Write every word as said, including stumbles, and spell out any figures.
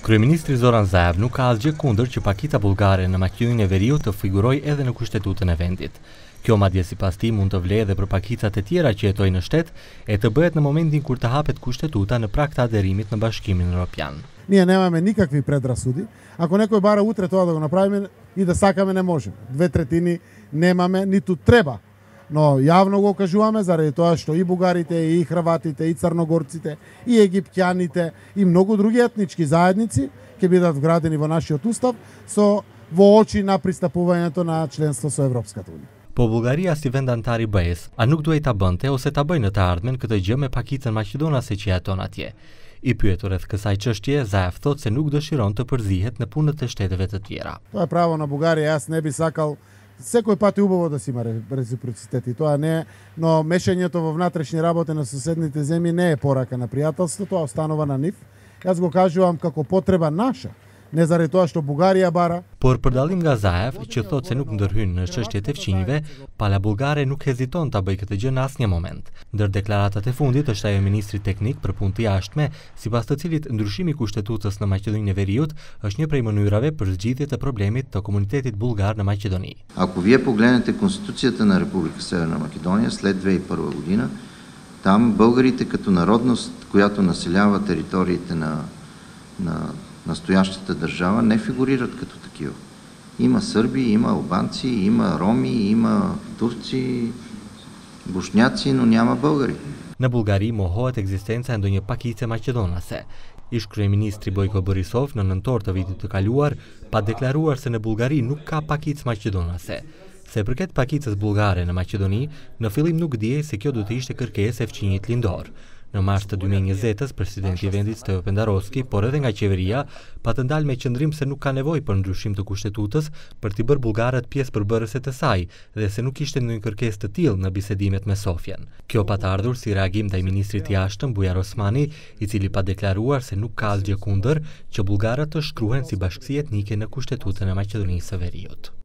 Kryeministri Zoran Zaev nuk ka asgjë kundër që pakita bullgare në Maqedoninë e Veriut të figurojë edhe në kushtetutën e vendit. Kjo madje sipas tij mund të vlejë edhe për pakicat e tjera që jetojnë në shtet e të bëhet në momentin kur të hapet kushtetuta në prag të aderimit në Bashkimin Evropian. Ние nemаме никакви предрасуди. Ако некој бара утре тоа да го направиме и да сакаме, не можеме. Две третини немаме, ниту треба. Но јавно го кажуваме заради тоа што и бугарите, и хрватите, и црногорците, и египтјаните, и многу други етнички заедници ќе бидат вградени во нашиот устав со во очи на пристапувањето на членство со Европската унија. Po Bullgaria si vend antar i B E-s, a nuk duhej ta bënte ose ta bëjë në të ardhmen këtë gjë me pakicën maqedonase që jeton atje? I pyetur rreth kësaj çështje, Zaev thotë se nuk dëshiron të përzihet në punët e shteteve të tjera. Тоа е право на Бугарија, јас не би сакал секој пат е убаво да си има реципроцитет и тоа не е, но мешањето во внатрешни работи на соседните земји не е порака на пријателство, тоа останува на нив. Јас го кажувам како потреба наша, не заради тоа што Бугарија бара. Por për dallim nga Zaev, që thotë se nuk ndërhyn në çështjet e fqinjve, pala bullgare nuk heziton ta bëjë këtë gjë në asnjë moment. Ndër deklaratat e fundit është ajo e ministrit teknik për punë të jashtme, sipas të cilit ndryshimi i kushtetutës në Maqedoninë e Veriut është një prej mënyrave për zgjidhje të problemit të komunitetit bulgar на Македони. Ако вие погледнете Конституцията на Република Северна Македония след две хиляди и първа година, там българите като народност, която населява териториите на, на настоящата държава, не фигурират като такива. Има сърби, има албанци, има роми, има турци, бошняци, но няма българи. Në Bullgari mohohet ekzistenca e ndonjë pakice maqedonase. Ish kryeministri Bojko Borisov në nëntor të vitit të kaluar pa deklaruar se në Bullgari nuk ka pakicë maqedonase. Se përket pakicës bullgare në Maqedoni, në fillim nuk dihej se kjo do të ishte kërkesë e fqinjit lindor. Në mars të dy mijë e njëzet, presidenti i vendit Stevo Pendarovski, por edhe nga qeveria, pa të ndalë me qëndrim se nuk ka nevojë për ndryshim të kushtetutës për t'i bërë bullgarët pjesë përbërëse të saj dhe se nuk ishte ndonjë kërkesë të tillë në bisedimet me Sofjen. Kjo pa të ardhur si reagim ndaj ministrit i jashtëm Bujar Osmani, i cili pa deklaruar se nuk ka asgjë kundër që bullgarët të shkruhen si bashkësi etnike në kushtetutën e Maqedonisë së Veriut.